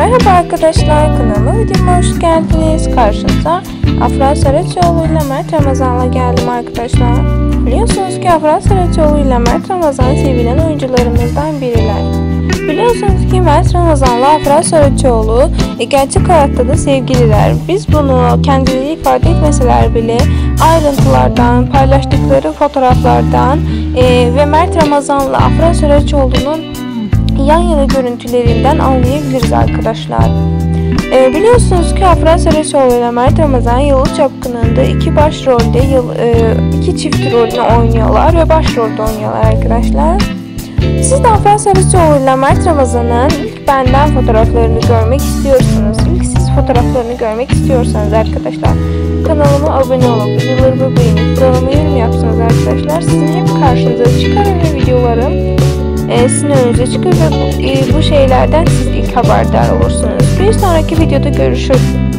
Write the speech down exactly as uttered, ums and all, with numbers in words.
Merhaba arkadaşlar, kanalıma videoma hoş geldiniz. Karşınıza Afra Saraçoğlu ile Mert Ramazan'la geldim arkadaşlar. Biliyorsunuz ki Afra Saraçoğlu ile Mert Ramazan sevilen oyuncularımızdan biriler. Biliyorsunuz ki Mert Ramazan'la Afra Saraçoğlu gerçek hayatta da sevgililer. Biz bunu kendileri ifade etmeseler bile ayrıntılardan, paylaştıkları fotoğraflardan e, ve Mert Ramazan'la Afra Saraçoğlu'nun yan yana görüntülerinden anlayabiliriz arkadaşlar. E, biliyorsunuz ki Afra Saraçoğlu ile Mert Ramazan Yalı Çapkını'nda iki başrolde yıl, e, iki çift rolünü oynuyorlar ve başrolde oynuyorlar arkadaşlar. Siz de Afra Saraçoğlu ile Mert Ramazan'ın ilk benden fotoğraflarını görmek istiyorsanız, ilk siz fotoğraflarını görmek istiyorsanız arkadaşlar kanalıma abone olup videolarımı beğenip kanalıma yorum yapsanız arkadaşlar sizin hem karşınıza çıkar ve videolarım e, sizin önünüze çıkar ve bu, e, bu şeylerden siz ilk haberdar olursunuz. Bir sonraki videoda görüşürüz.